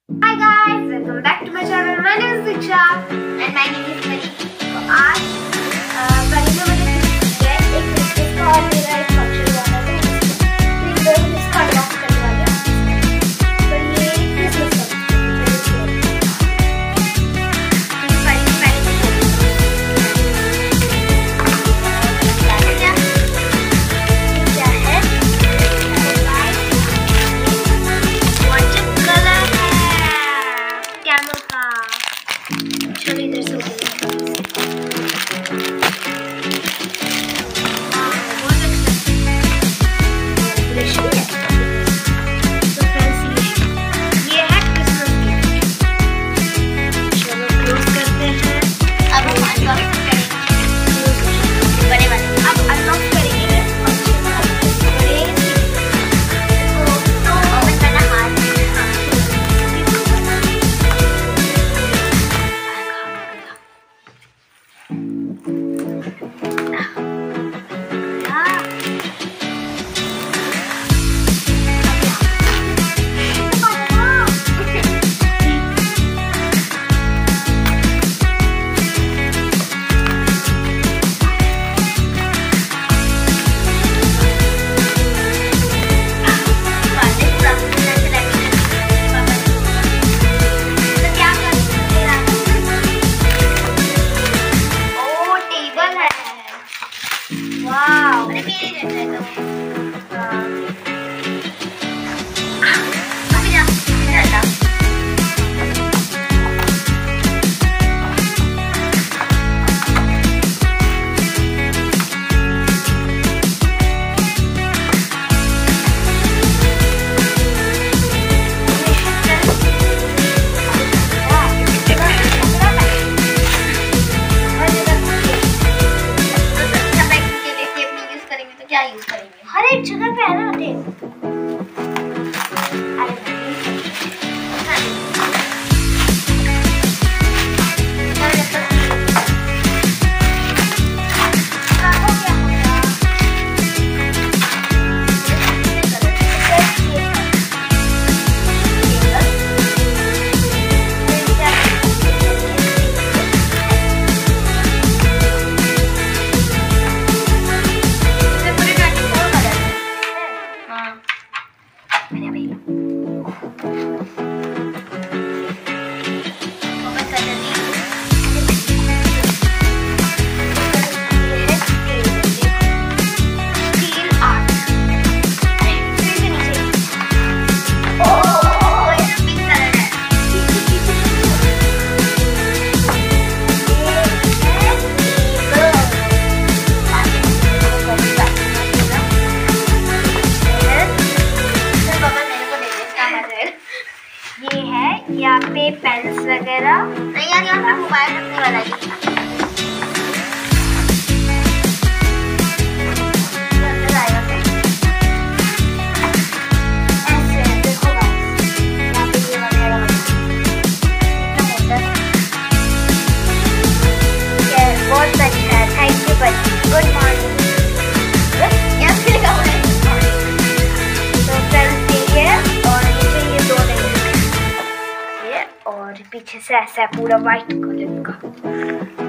Hi guys, welcome back to my channel. My name is Veeksha and my name is Pari. तो आज परी ने मुझे gift दिया है एक क्रिसमस का और मेरा एक फंक्शन वाला है तो ये दोनों इसका अनबॉक्स करने वाले हैं। तो ये क्रिसमस का चलो इधर से हर एक जगह पे है ना टेप। ये है यहाँ पे पेन्स वगैरह नहीं यार, यहाँ पे मोबाइल रखने वाला है। बहुत अच्छा है, थैंक यू बच्ची। Good morning. और पीछे से ऐसा है पूरा व्हाइट कलर का।